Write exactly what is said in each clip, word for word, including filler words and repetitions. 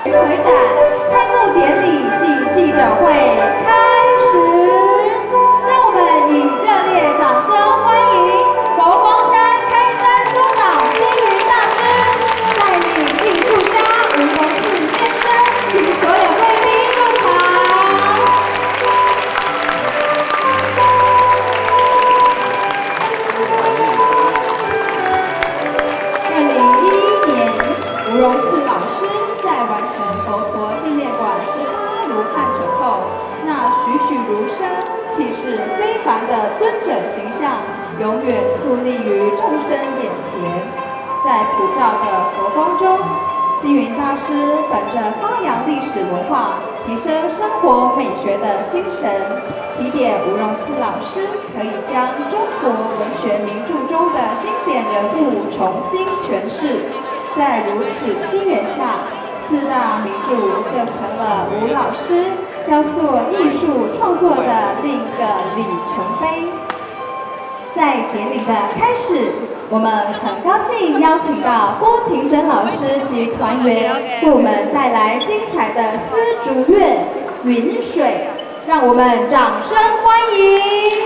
会展开幕典礼暨记者会开始，让我们以热烈掌声欢迎佛光山开山宗长星云大师，带领艺术家吴荣次先生及所有贵宾入场。二零一一年，吴荣次老师在完成佛陀纪念馆十八罗汉者后，那栩栩如生、气势非凡的尊者形象，永远矗立于众生眼前。在普照的佛光中，星云大师本着发扬历史文化、提升生活美学的精神，提点吴荣次老师可以将中国文学名著中的经典人物重新诠释。在如此机缘下，四大名著就成了吴老师雕塑艺术创作的另一个里程碑。在典礼的开始，我们很高兴邀请到郭庭珍老师及团员为我们带来精彩的丝竹乐《云水》，让我们掌声欢迎。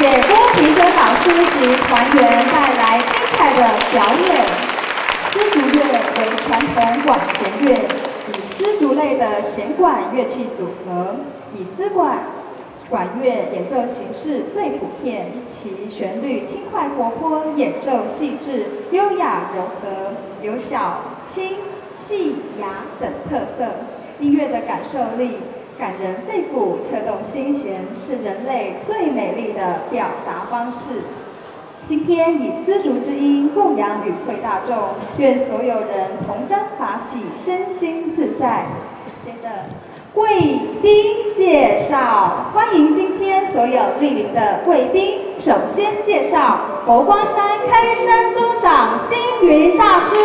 谢郭平生老师及团员带来精彩的表演。丝竹乐为传统管弦乐，以丝竹类的弦管乐器组合，以丝管管乐演奏形式最普遍，其旋律轻快活泼，演奏细致、优雅柔和，有小、轻、细、雅等特色。音乐的感受力感人肺腑，扯动心弦，是人类最美丽的表达方式。今天以丝竹之音供养与会大众，愿所有人同沾法喜，身心自在。接着，贵宾介绍，欢迎今天所有莅临的贵宾。首先介绍佛光山开山宗长星云大师。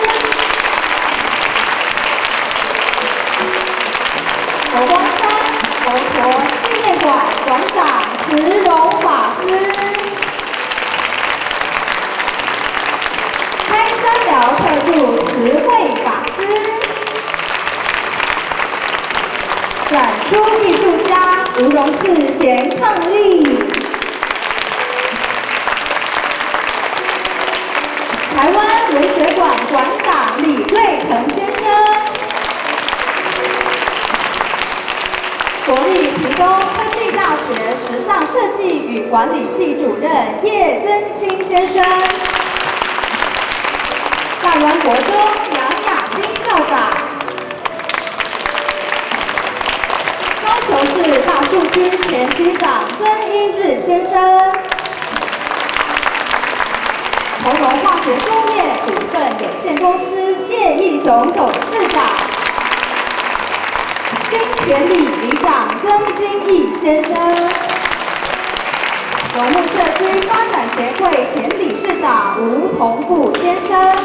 佛光山佛陀纪念馆馆长慈容法师，开山寮特助慈惠法师，展出艺术家吴荣次贤伉俪，台湾文学馆馆长李瑞腾先生。 国立屏东科技大学时尚设计与管理系主任叶增清先生，大园国中杨雅欣校长，高雄市大树区前区长曾英志先生，同荣化学工业股份有限公司谢义雄董事长。 新田里里长曾金义先生，农牧社区发展协会前理事长吴同富先生，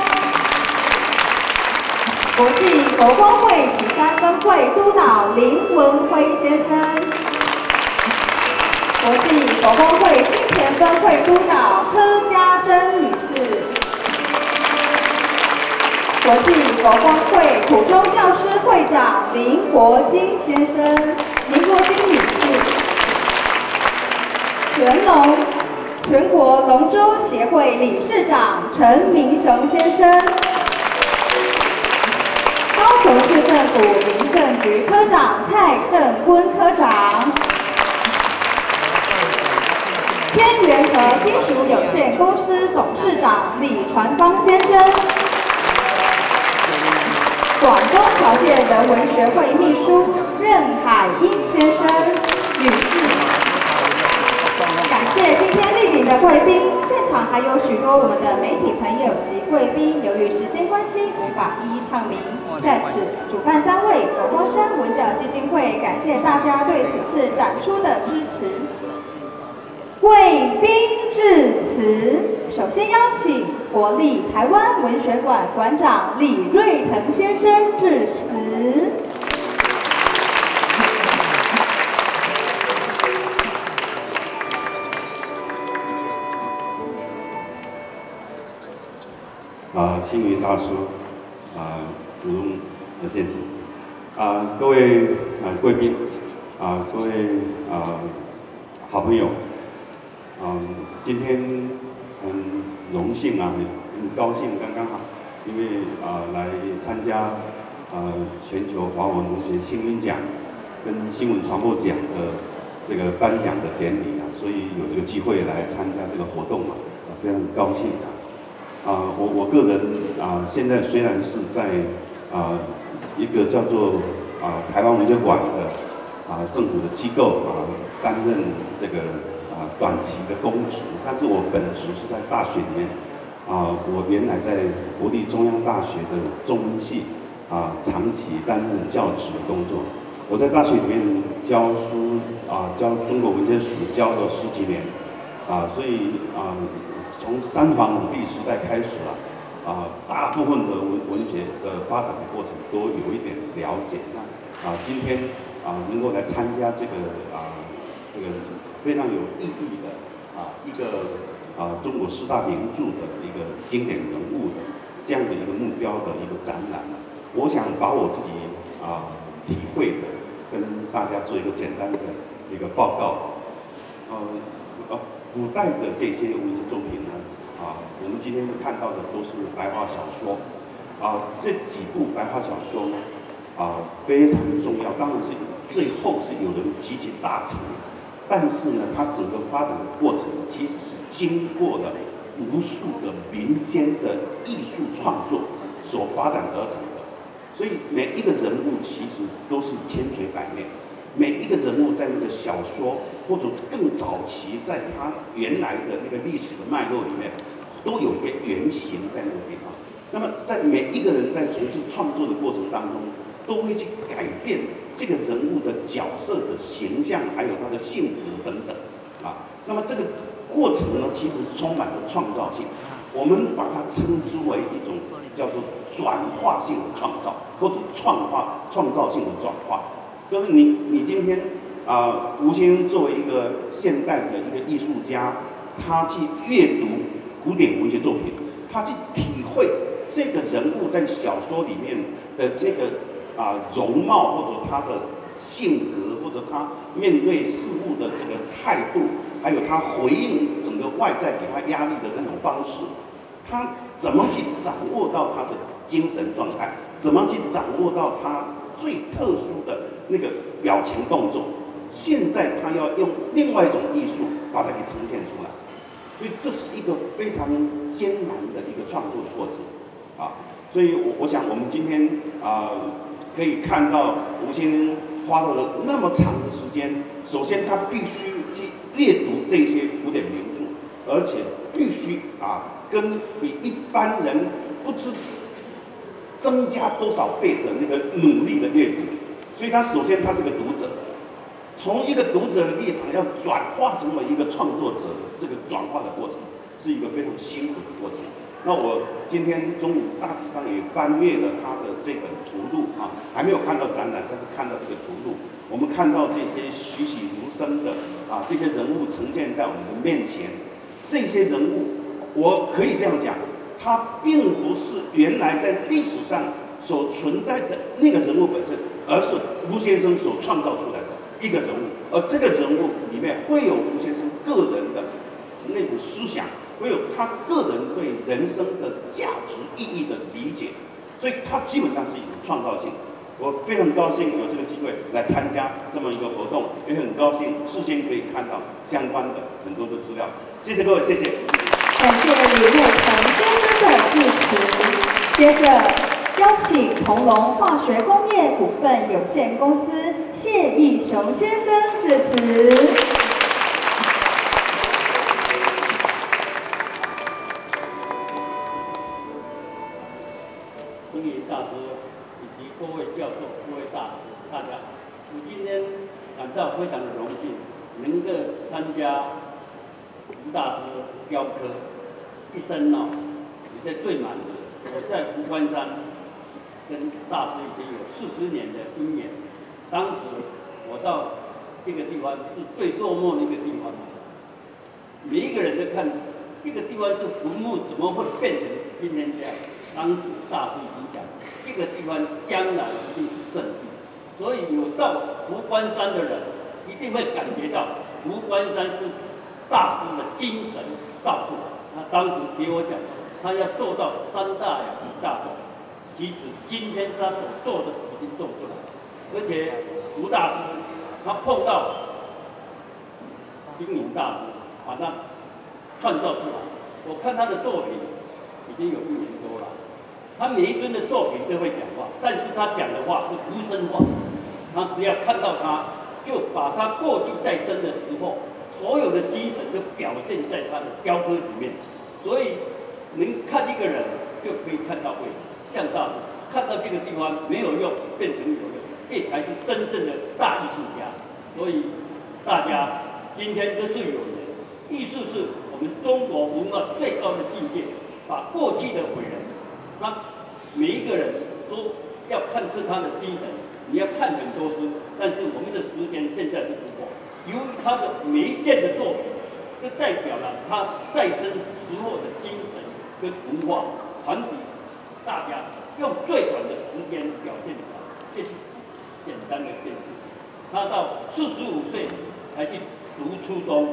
国际佛光会旗山分会督导林文辉先生，国际佛光会新田分会督导柯家珍女士。 国际佛光会普中教师会长林国金先生、林国金女士，全龙全国龙舟协会理事长陈明雄先生，高雄市政府民政局科长蔡正坤科长，天元和金属有限公司董事长李传芳先生。 广东侨界人文学会秘书任海英先生、女士，感谢今天莅临的贵宾，现场还有许多我们的媒体朋友及贵宾，由于时间关系无法一一唱名，在此主办单位佛光山文教基金会感谢大家对此次展出的支持。贵宾致辞。 首先邀请国立台湾文学馆馆长李瑞腾先生致辞。 啊，星云大叔，啊，吴荣和先生，啊，各位啊贵宾，啊，各位啊好朋友，嗯，今天。 很荣幸啊，很很高兴，刚刚好，因为啊、呃、来参加呃全球华文文学新闻奖跟新闻传播奖的这个颁奖的典礼啊，所以有这个机会来参加这个活动啊，啊非常高兴啊。啊、呃，我我个人啊、呃，现在虽然是在啊、呃、一个叫做啊、呃、台湾文学馆的啊、呃、政府的机构啊、呃、担任这个。 啊，短期的公职，但是我本职是在大学里面，啊，我原来在国立中央大学的中文系，啊，长期担任教职的工作。我在大学里面教书，啊，教中国文学史教了十几年，啊，所以啊，从三皇五帝时代开始啊，啊，大部分的文文学的发展的过程都有一点了解。那啊，今天啊，能够来参加这个啊，这个。 非常有意义的啊，一个啊中国四大名著的一个经典人物的这样的一个目标的一个展览，我想把我自己啊体会的跟大家做一个简单的一个报告。呃，哦， 古代的这些文学作品呢，啊，我们今天看到的都是白话小说，啊，这几部白话小说呢，啊，非常重要。当然是最后是有人集其大成，但是呢，它整个发展的过程其实是经过了无数的民间的艺术创作所发展而成的。所以每一个人物其实都是千锤百炼。每一个人物在那个小说或者更早期，在他原来的那个历史的脉络里面，都有一个原型在那个地方。那么，在每一个人在从事创作的过程当中，都会去改变这个人物的角色的形象，还有他的性格等等啊。那么这个过程呢，其实充满了创造性。我们把它称之为一种叫做转化性的创造，或者创化创造性的转化。就是你，你今天啊、呃，吴先生作为一个现代的一个艺术家，他去阅读古典文学作品，他去体会这个人物在小说里面的那个啊、呃、容貌，或者他的性格，或者他面对事物的这个态度，还有他回应整个外在给他压力的那种方式，他怎么去掌握到他的精神状态，怎么去掌握到他最特殊的那个表情动作，现在他要用另外一种艺术把它给呈现出来，所以这是一个非常艰难的一个创作的过程啊。所以我，我想我们今天啊、呃，可以看到吴先生花了那么长的时间，首先他必须去阅读这些古典名著，而且必须啊，跟比一般人不知增加多少倍的那个努力的阅读。所以他首先他是个读者，从一个读者的立场要转化成为一个创作者，这个转化的过程是一个非常辛苦的过程。那我今天中午大体上也翻阅了他的这本图录啊，还没有看到展览，但是看到这个图录，我们看到这些栩栩如生的啊这些人物呈现在我们的面前，这些人物我可以这样讲，他并不是原来在历史上所存在的那个人物本身，而是吴先生所创造出来的一个人物，而这个人物里面会有吴先生个人的那种思想，会有他个人对人生的价值意义的理解，所以他基本上是一种创造性。我非常高兴有这个机会来参加这么一个活动，也很高兴事先可以看到相关的很多的资料。谢谢各位，谢谢。 感谢李木鹏先生的致辞。接着邀请同龙化学工业股份有限公司谢义雄先生致辞。 星云大师以及各位教授、各位大师，大家，我今天感到非常的荣幸，能够参加吴大师雕刻，一生呢、哦，也在最满的。我在湖关山跟大师已经有四十年的姻缘。当时我到这个地方是最落寞的一个地方，每一个人都看这个地方是坟墓，怎么会变成今天这样？当时大师已经讲，这个地方将来一定是圣地，所以有到湖关山的人一定会感觉到湖关山是大师的精神到处。他当时给我讲，他要做到三大呀五大种，其实今天他所做的已经做出来，而且吴大师他碰到金明大师，把他创造出来。我看他的作品已经有一年多了。他每一尊的作品都会讲话，但是他讲的话是无声话。他只要看到他，就把他过去在生的时候所有的精神都表现在他的雕刻里面。所以能看一个人，就可以看到未来。像大师看到这个地方没有用，变成有用，这才是真正的大艺术家。所以大家今天都是有缘，艺术是我们中国文化最高的境界，把过去的伟人。那每一个人都要看出他的精神，你要看很多书，但是我们的时间现在是不够。由于他的每一件的作品，就代表了他在生时候的精神跟文化，传递大家，用最短的时间表现出来，这是简单的一件事。他到四十五岁才去读初中，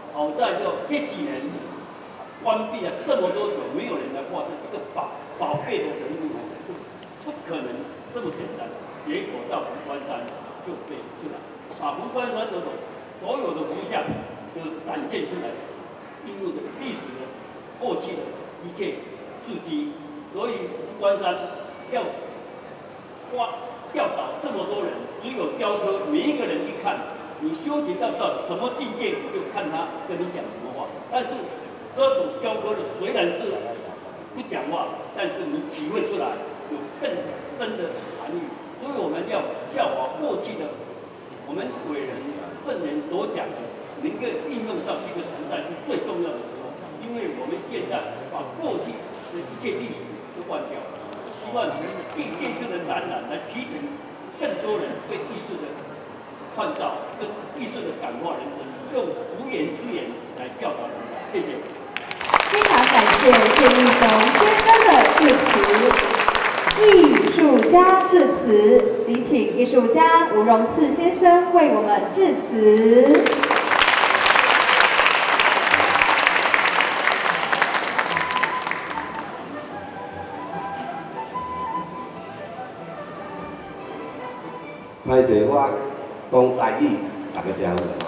好在就这几年关闭了这么多久，没有人来画这个宝宝贝的人物，不可能这么简单。结果到湖关山就被出来，把湖关山的所有的图像都展现出来，印入的历史的过去的一切事迹。所以湖关山要画教导这么多人，只有雕刻，每一个人去看，你修行到到什么境界，你就看他跟你讲什么话。但是这种雕刻的虽然是不讲话，但是你体会出来有更深的含义。所以我们要效法过去的我们伟人圣人所讲的，能够应用到这个时代是最重要的时候。因为我们现在把过去的一切历史都忘掉，希望借这次的展览来提醒更多人对艺术的创造跟艺术的感化人生，用无言之言来教导人们。谢谢。 非常感谢谢立雄先生的致辞。艺术家致辞，礼请艺术家吴荣次先生为我们致辞。 歹势，我讲台语，大家听有无？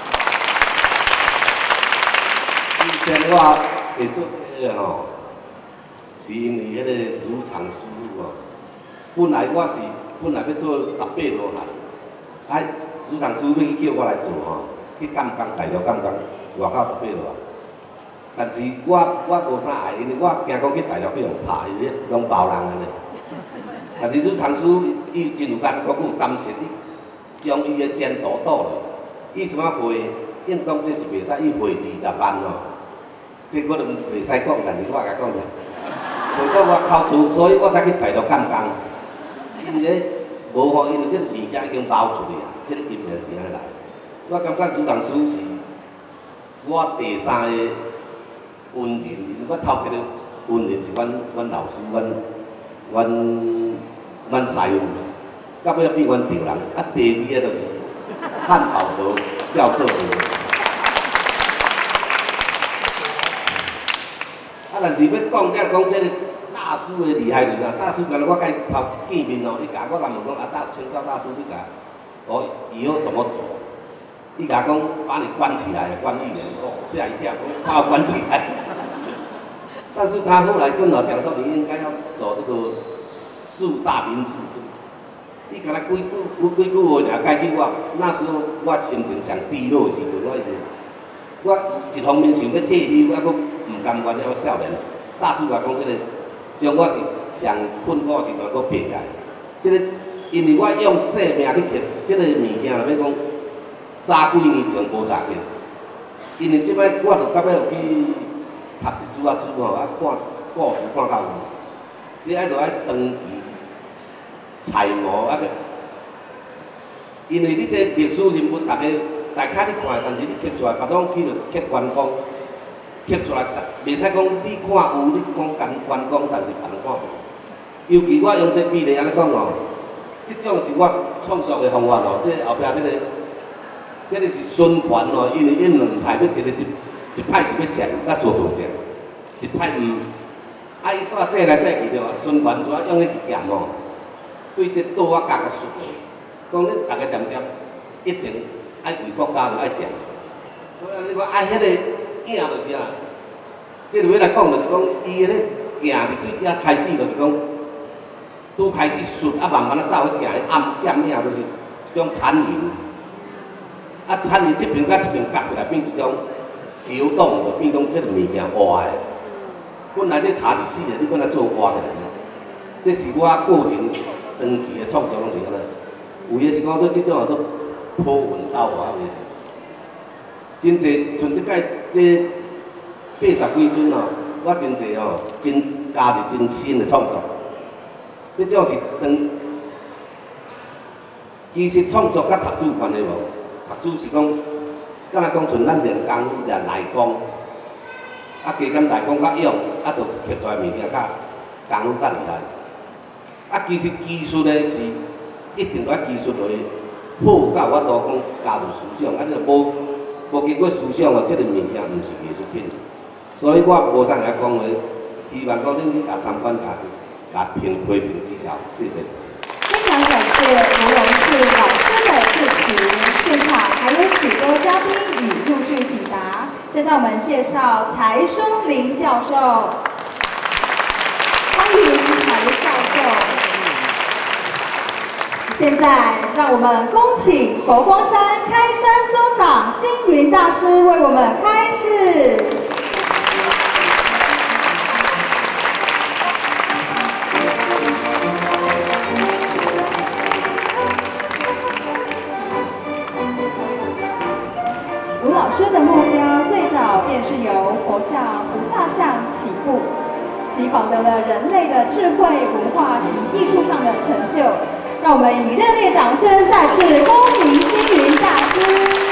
以前我会做迄个吼，是因为迄个主场师傅吼，本来我是本来要做十八罗汉，啊，主场师傅要去叫我来做吼，去湛江大陆湛江外口十八罗汉，但是我我无啥爱，因为我惊讲去大陆被人拍，伊咧拢包人安尼。但是主场师傅伊真有眼光，有甘心，伊将伊的前途倒落，伊什么会？因讲这是袂使，伊会二十万哦。这我都袂使讲，但是我甲讲者，回到我口厝，所以我才去大陆湛江。因为无吼，因为这个物件已经包出去啊，这个银两是安尼来。我感觉主场师傅是我第三个恩人，因为我头一个恩人是阮阮老师，阮阮阮师傅，到尾变阮丈人。啊，第二个就是汉堡德教授。啊，但是要讲这讲这个大师的厉害就是啥？大师原来我甲伊头见面哦，伊甲我甲问讲啊，大请教大师你甲我以后怎么走？伊甲讲把你关起来，关一年。哦，吓一跳，把我关起来。但是他后来跟我讲说，你应该要走这个四大名著。伊甲咱几句几几句话尔解决我，那时候我心情上低落的时阵，我我一方面想要退休，啊，佫唔甘愿了少年。大师甲讲即个，将我是上困苦的时阵佫爬起来。即、这个，因为我用生命去刻即个物件，就要讲早几年前无查刻。因为即摆我著到尾有去读一珠啊珠吼，啊看故事看到有，即爱著爱长期揣摩啊个。因为你这历史人物，大家大概你看，但是你刻出来，别种去著刻观光。刻出来，袂使讲你看有，你讲干观光，但是别人看无。尤其我用这比例安尼讲哦，这种是我创作的方法哦。这后壁这个，这个是循环哦，因为因两派要一个一一派是要正，甲做做正，一派毋，啊伊带这来这去对吧？循环主要用咧剑哦，对这倒啊夹个顺，讲恁大家点点，一定爱为国家着爱正。所以你讲爱迄个。影就是啊，即落尾来讲就是讲，伊个咧行伫对遮开始就是讲，拄开始顺啊，慢慢啊走去行，暗剑影就是一种残影。啊，残影即边甲即边夹起来变一种流动，就变种即个物件活的。本来这茶是死的，你本来做活起来是。这是我个人长期的创作拢是安尼。有诶是讲做即种叫做破文斗啊，有诶是。真济，像即届这八十几尊哦，我真济哦，真加入真新的创作。迄种是当，其实创作甲读书有关系无？读书是讲，敢若讲像咱练功练内功，啊加减内功较勇，啊，著刻出来物件较功夫较厉害。啊，其实技术咧是一定要技术落去，破到我都讲加入思想，啊，你著无。 无经过思想哦，即个物件毋是艺术品。所以我无啥来讲话，希望讲恁去甲参观甲甲评批评指教，谢谢。 非常感谢吴荣志老师的致辞，现场还有许多嘉宾已陆续抵达。现在我们介绍柴松林教授，欢迎柴教授。现在让我们恭请佛光山开山宗长星云大师为我们开示。吴老师的目标最早便是由佛像、菩萨像起步，其保留了人类的智慧、文化及艺术上的成就。让我们以热烈掌声再次恭迎星云大师。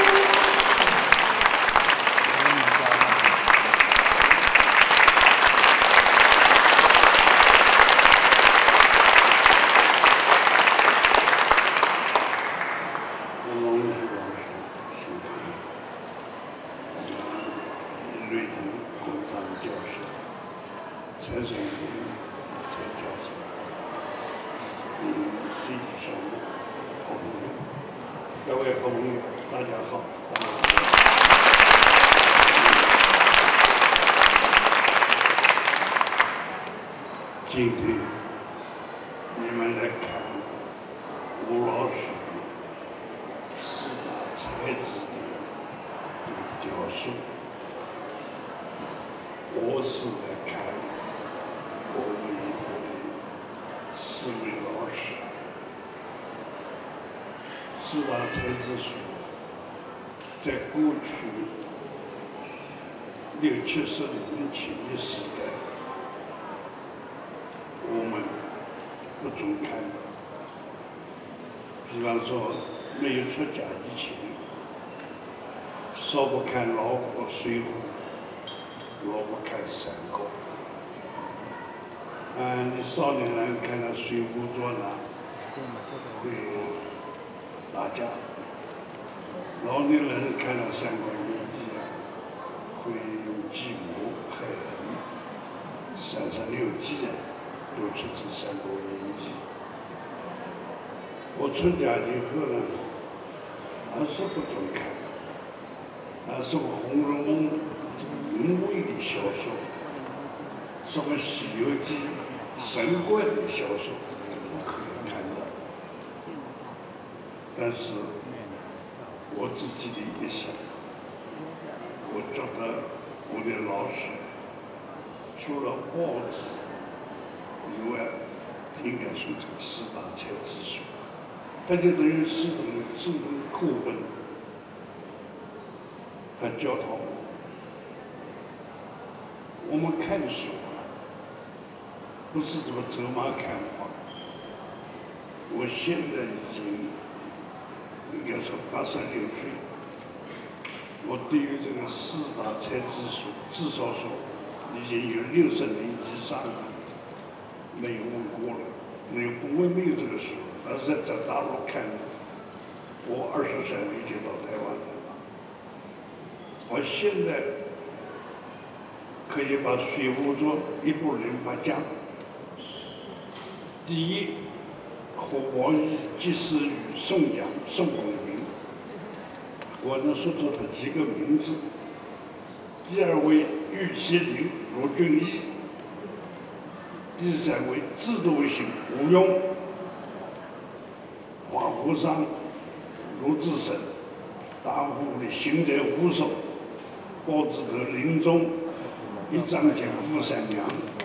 吴荣志老师，现场，瑞腾工厂教授，蔡松林蔡教授。嗯，是一首好朋友，各位好朋友，大家好，大家好。今天你们来看吴老师四大才子的这个雕塑，我是来看我们一部的四位老师。四大才子书在过去六七十年前的时代，我们不总看。比方说，没有出家以前，少不看老国《水浒》，老不看三国。啊，你少年人看了《水浒传》呢，会打架；老年人看了《三国演义》啊，会用计谋害人。三十六计啊，都出自《三国演义》。我出家以后呢，还是不准看，那什么《红楼梦》名为的小说，什么《西游记》神怪的小说，不可以看的。但是我自己的一生，我觉得我的老师除了报纸以外，应该说这个四大才子书。它就等于是种是种课本，它教导我们看书啊，不是怎么走马看花。我现在已经应该说八十六岁，我对于这个四大才子书，至少说已经有六十年以上了，没有问过了。没有，我也没有这个书。但是在大陆看，我二十岁就到台湾来了。我现在可以把《水浒传》一部人马讲，第一和王毅、及时雨、宋江、宋广云，我能说出他几个名字。第二位玉麒麟、罗俊义，第三位智多星、吴用。花和尚罗志胜，大户的行者无首，包子头林冲，一丈前傅三娘。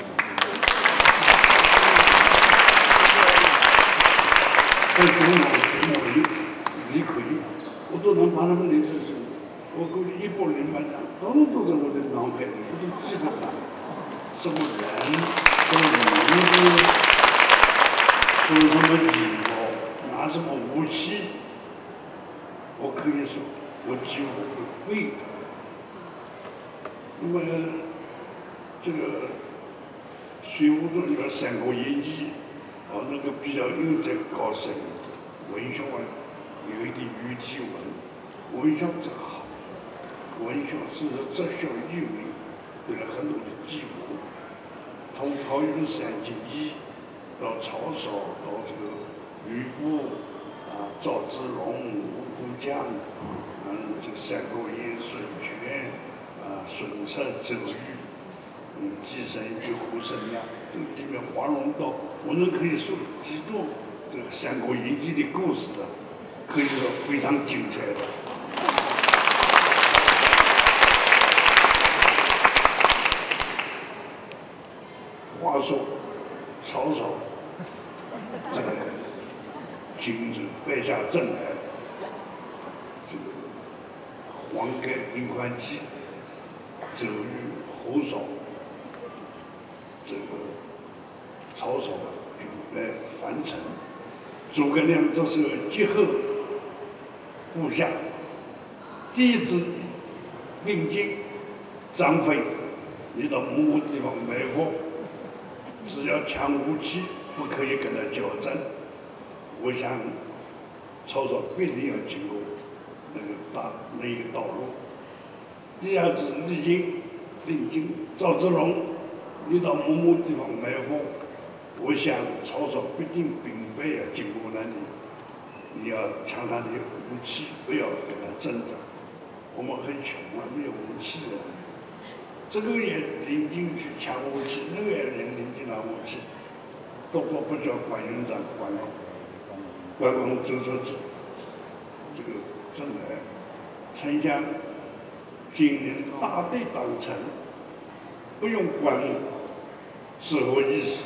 在熊猫、熊伟、李逵，我都能把他们列出来。我估计一拨人马讲，统统都在我的脑海里，我都记得他什么人，什么名字，说什么礼貌。拿什么武器？我可以说，我几乎会背的。那么，这个《水浒传》里边《三国演义》，哦，那个比较有点高深，文学啊，有一点语体文，文学真好。 文学甚至哲学意味，有了很多的记录。从桃园三结义到曹操，到这个吕布啊、赵子龙、吴虎将，嗯，这个《三国演义》孙权啊、孙策、周瑜，嗯，寄生于胡生呀，这个里面华容道，我们可以说几多这个《三国演义》的故事的，可以说非常精彩的。话说曹操在荆州败下阵来，这个黄盖、林欢喜、周瑜、侯绍，这个曹操来樊城，诸葛亮这时候集合部下，第一支令箭张飞，你到某某地方埋伏。只要抢武器，不可以跟他交战。我想，曹操必定要经过那个大那个道路。第二支李靖、令靖、赵子龙，你到某某地方埋伏，我想曹操必定兵败要经过那里，你要抢他的武器，不要跟他争战。我们很穷啊，没有武器的。这个也领进去抢武器，那个也领进了武器，都不不叫关云长、关公，关公就说这这个真来，丞相今年大队当臣，不用关我，是何意思？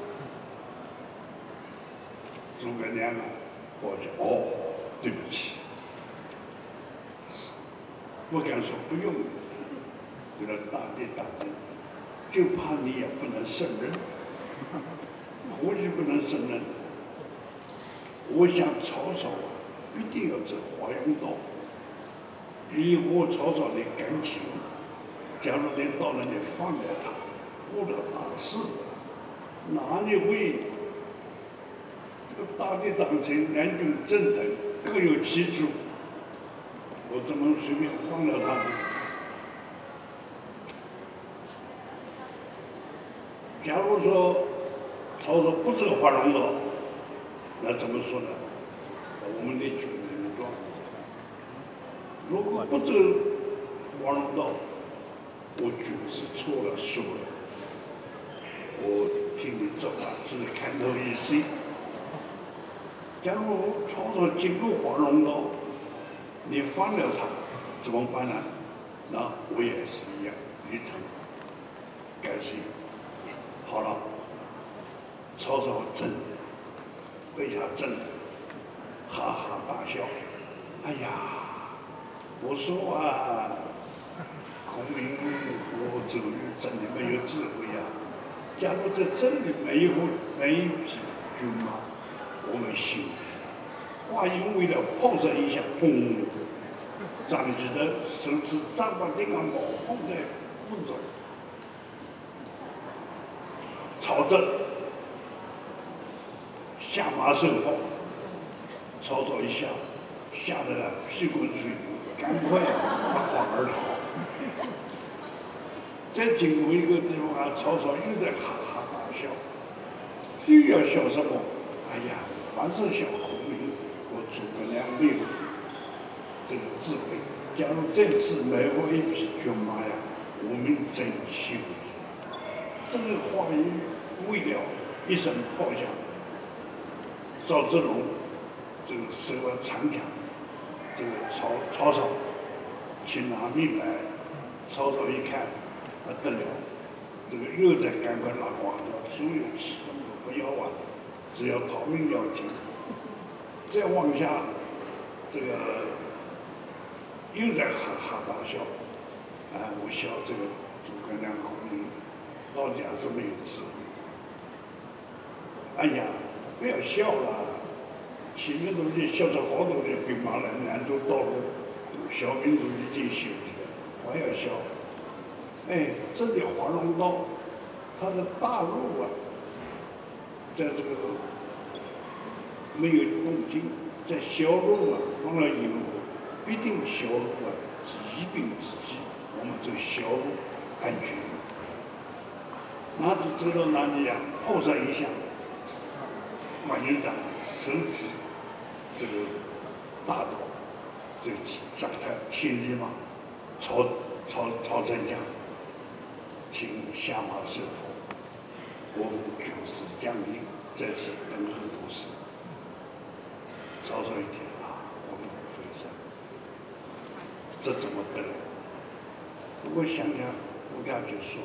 诸葛亮啊，我就哦，对不起，不敢说不用。为了大敌大敌，就怕你也不能胜任。何以不能胜任？我想曹操啊，必定要走华容道，以和曹操的感情。假如你到那里放了他，误了大事，哪里会？这个大敌当前，两军阵阵各有其主，我怎么随便放了他呢？假如说曹操不走华容道，那怎么说呢？我们的军人说，如果不走华容道，我军是错了，输了。我听你这话是看透一切。假如曹操经过华容道，你放了他，怎么办呢？那我也是一样，一头感谢。好了，曹操真的背下阵来，哈哈大笑。哎呀，我说啊，孔明和周瑜真的没有智慧呀、啊！假如这真的没有没一匹军马，我们休息。话音未了，炮声一响，砰！张翼的手持丈八钉耙矛碰在路上。曹真下马受封，曹操一下，吓得了屁滚水流，赶快拔荒而逃。再经过一个地方啊，曹操又在哈哈大笑，又要笑什么？哎呀，凡是笑孔明，我诸葛亮没有这个智慧。假如这次埋伏一匹军马呀，我们真气不赢。这个话音未了，一声炮响，赵子龙这个手握长枪，这个曹曹操请拿命来。曹操一看，不得了，这个又在赶快拿花刀，所有启动都不要啊，只要逃命要紧。再往下，这个又在哈哈大笑，啊，我笑这个诸葛亮孔明。老家是没有智慧。哎呀，不要笑了，前面都已经笑出好多的兵马来拦住道路，小兵都已经休息了，还要笑。哎，这里华容道，它的大路啊，在这个没有动静，在小路啊，放了一路，必定小路啊， 是一并之计，我们就小路安全。哪知走到哪里呀，炮声一响，关院长手指这个大刀，这个将他千里马，曹曹曹丞相，请下马受封，国府军事将领，在此等候多时。曹操一听啊，魂骨飞散，这怎么得了？我想想，我家就说，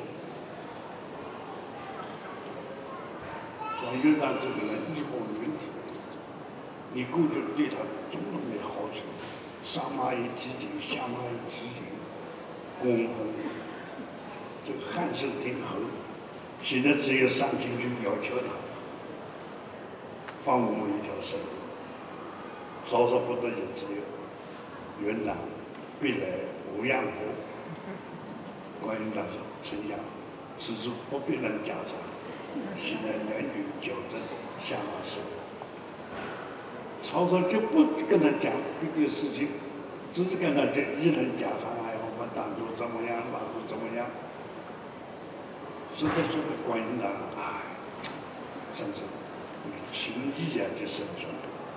关院长这个人义薄云天，你过去对他种种的好处，上马也提进，下马也提进，供奉这个汉寿天后，现在只有上前去要求他，放我们一条生路。曹操不得已，只有院长必来无恙乎？关院长说：“丞相，此处不必能加长，现在两军交战，下马受封。”曹操就不跟他讲这个事情，只是跟他讲一人加上，哎，我们当初怎么样，当初怎么样。说着说着，关院长，哎，真是情义啊，就生出来了。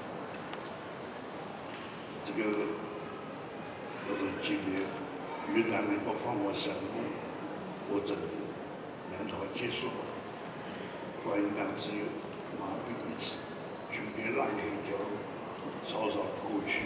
这个我说今年云南你不放我生路，我这里难逃结束了。关云长只有马兵一次，军队让开一条路，曹操过去。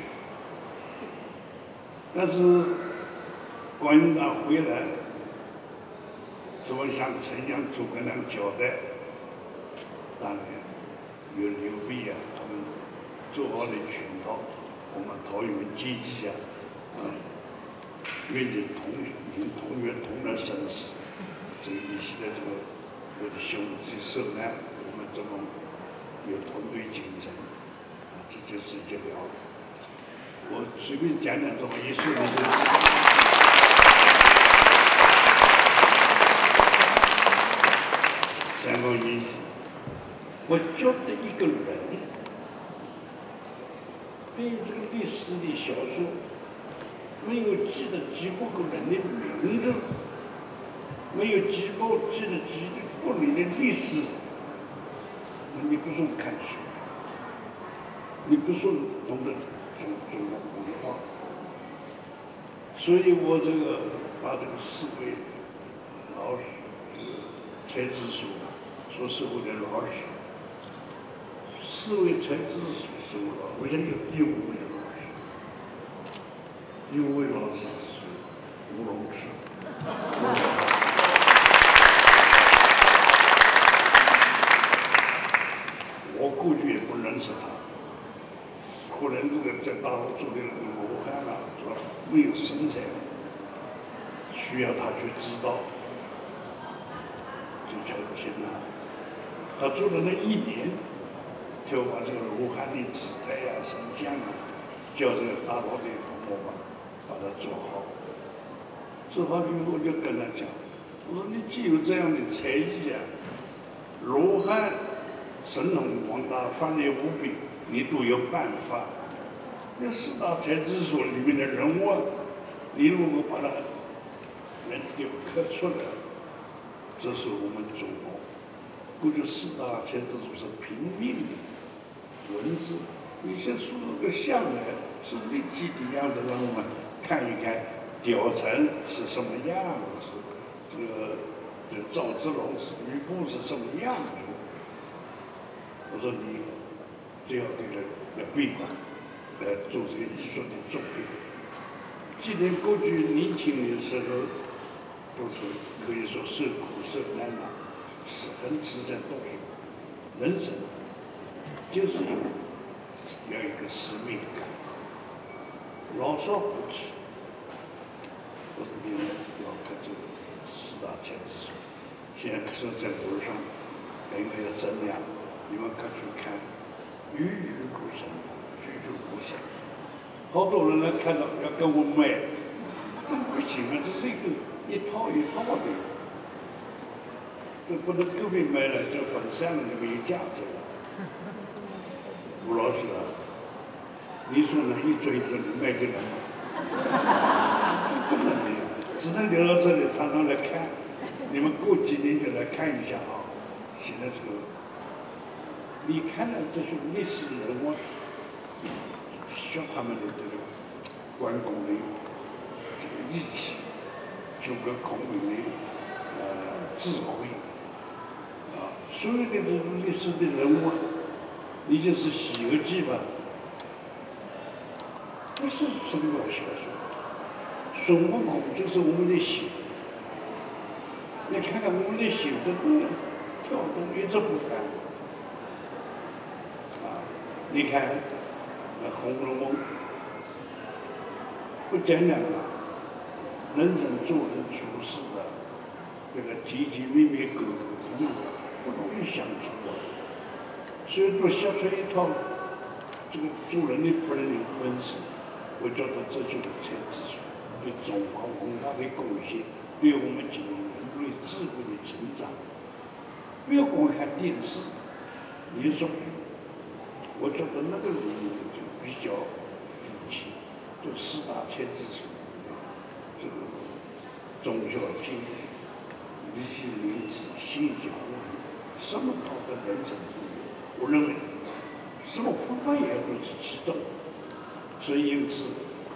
但是关云长回来，怎么向丞相诸葛亮交代？当然有刘备啊，他们做好的圈套。我们桃园阶级啊，嗯，愿意同您同源同日生死，所以你现在这个我的兄弟受难，我们怎么有团队精神啊？这就是一了。我随便讲讲这么一说的这个。三国演义，我觉得一个人。对这个历史的小说，没有记得几百个人的名字，没有几百记得几百年的历史，那你不算看书，你不算懂得中中国文化。所以我这个把这个四位老师，这个才子书，说是我的老师。四位才子书是我老师，我想有第五位老师，第五位老师是吴龙志。我过去也不认识他，后来这个在大陆做的那个罗汉啊，说没有身材，需要他去指导，就叫金南。他做了那一年。就把这个罗汉的姿态啊、神像啊，叫这个大陆的同胞们把它做好。做好以后，我就跟他讲，我说你既有这样的才艺啊，罗汉神通广大、范围无边，你都有办法。那四大才子书里面的人物，你如果把它能雕刻出来，这是我们中国过去四大才子书是平面的。文字，你先输入个像来，是立体的样子，让我们看一看雕成是什么样子，这个这赵子龙是吕布是什么样子。我说你就要对这要闭关，来做这个艺术的准备。既然过去年轻的时候都是可以说受苦受难啊，是很吃这东西，人生。就是一个要一个使命感，老少不拘。我说你们要看这个四大才子书，现在可是在路上很有增量，你们可去看，语语如神，句句如响。好多人来看到要跟我买，这不行啊！这是一个一套一套的，这不能个别买了就分散了，就没有价值了。吴老师啊，你说能一尊一尊的卖给人吗？ 能的，只能留到这里常常来看。你们过几年就来看一下啊。现在这个，你看了这些历史人物，学他们的这个关公的这个义气，诸葛孔明的呃智慧，啊，所有的这种历史的人物，你就是《西游记》吧，不是神话小说。孙悟空就是我们的心，你看看我们的心都动了，跳动一直不干。啊，你看那《红楼梦》，不讲两个，人生做人处事的，这个姐姐妹妹哥哥他们不容易相处啊，所以都写出一套这个做人的本领本事。我觉得这就是才子书对中华文化的贡献，对我们今天人类智慧的成长。不要光看电视，你说，我觉得那个人就比较服气，就四大才子书，这个忠孝节、礼义廉耻、信节护理，什么道德人生都有。我认为，什么佛法也都是知道。所以因此，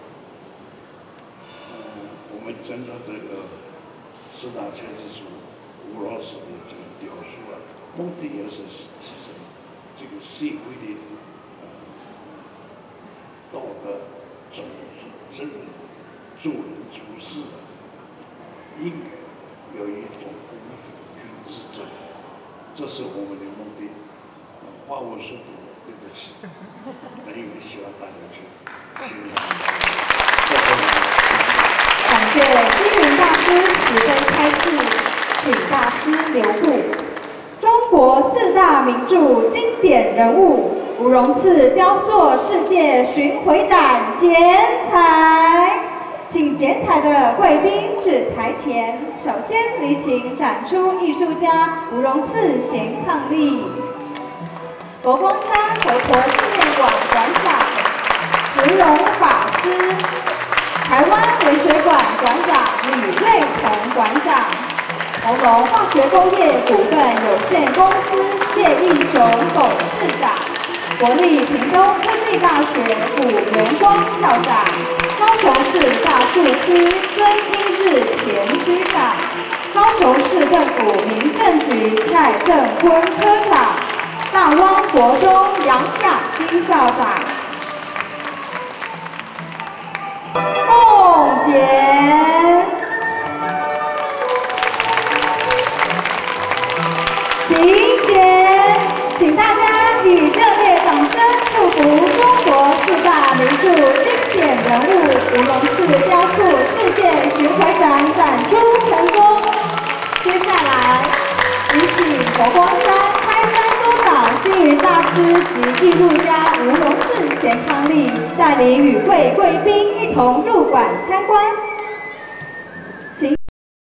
呃，我们整个这个四大才子书，吴老师的这个雕塑啊，目的也是提升这个社会的呃道德、忠义、仁，做人处事应该有一种无父君子之风，这是我们的目的。呃、话我说多，对不起，那因为希望大家去。 感谢星云大师慈悲开示，请大师留步。中国四大名著经典人物吴荣次雕塑世界巡回展剪彩，请剪彩的贵宾至台前，首先礼请展出艺术家吴荣次贤伉俪，佛光山佛陀纪念馆馆长慈容法师，台湾文学馆馆长李瑞腾馆长，红龙化学工业股份有限公司谢义雄董事长，国立屏东科技大学古元光校长，高雄市大树区曾英志前区长，高雄市政府民政局蔡正坤科长，大湾国中杨雅欣校长。凤姐，请简，请大家以热烈掌声祝福中国四大名著经典人物吴荣次雕塑世界巡回展展出成功。接下来，有请佛光山开山宗长星云大师及艺术家吴荣次贤伉俪带领与会贵宾一同入馆参观。